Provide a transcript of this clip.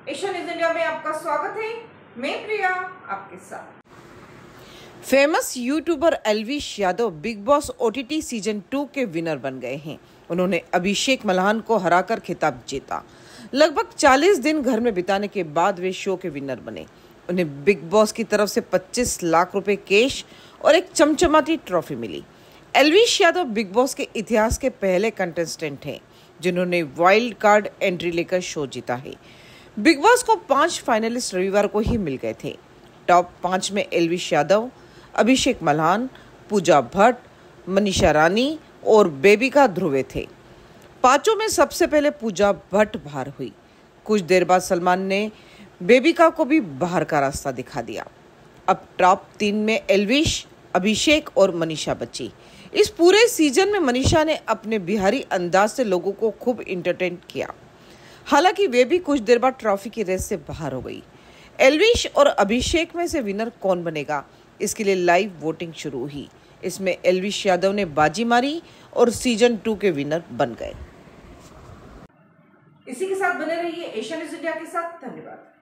Asia news India में आपका स्वागत है। मैं प्रिया आपके साथ। Famous YouTuber Elvish Yadav Bigg Boss OTT season 2 के विनर बन गए हैं। उन्होंने अभिषेक मल्हान को हराकर खिताब जीता। लगभग 40 दिन घर में बिताने के बाद वे शो के विनर बने। उन्हें बिग बॉस की तरफ से 25 लाख रुपए कैश और एक चमचमाती ट्रॉफी मिली। एल्विश यादव बिग बॉस के इतिहास के पहले कंटेस्टेंट हैं जिन्होंने वाइल्ड कार्ड एंट्री लेकर शो जीता है। बिग बॉस को 5 फाइनलिस्ट रविवार को ही मिल गए थे। टॉप 5 में एल्विश यादव, अभिषेक मल्हान, पूजा भट्ट, मनीषा रानी और बेबिका ध्रुवे थे। पांचों में सबसे पहले पूजा भट्ट बाहर हुई। कुछ देर बाद सलमान ने बेबिका को भी बाहर का रास्ता दिखा दिया। अब टॉप 3 में एल्विश, अभिषेक और मनीषा बची। इस पूरे सीजन में मनीषा ने अपने बिहारी अंदाज से लोगों को खूब इंटरटेन किया। हालांकि वे भी कुछ देर बाद ट्रॉफी की रेस से बाहर हो गई। एल्विश और अभिषेक में से विनर कौन बनेगा, इसके लिए लाइव वोटिंग शुरू हुई। इसमें एल्विश यादव ने बाजी मारी और सीजन 2 के विनर बन गए। इसी के साथ बने रहिए एशिया न्यूज इंडिया के साथ। धन्यवाद।